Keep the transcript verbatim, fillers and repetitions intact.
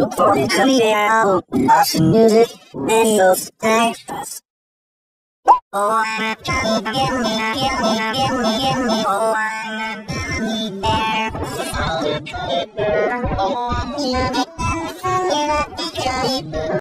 Recording video, watching music, videos, extras. Oh, I'm a gummy, gummy, gummy, gummy, gummy. Oh, I'm a gummy bear. Oh, I'm a gummy bear. Oh, I'm a gummy bear.